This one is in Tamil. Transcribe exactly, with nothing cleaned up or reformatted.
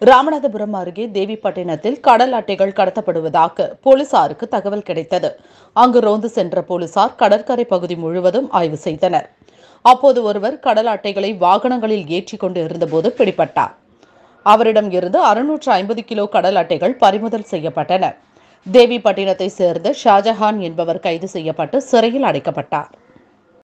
ராமநாதபுரம் அருகே தேவிப்பட்டினத்தில் கடல் அட்டைகள் கடத்தப்படுவதாக போலீசாருக்கு தகவல் கிடைத்தது. அங்கு ரோந்து சென்ற போலீசார் கடற்கரை பகுதி முழுவதும் ஆய்வு செய்தனர். அப்போது ஒருவர் கடல் அட்டைகளை வாகனங்களில் ஏற்றிக் கொண்டு இருந்தபோது பிடிபட்டார். அவரிடம் இருந்து அறுநூற்று ஐம்பது கிலோ கடல் அட்டைகள் பறிமுதல் செய்யப்பட்டன. தேவிப்பட்டினத்தை சேர்ந்த ஷாஜஹான் என்பவர் கைது செய்யப்பட்டு சிறையில் அடைக்கப்பட்டார்.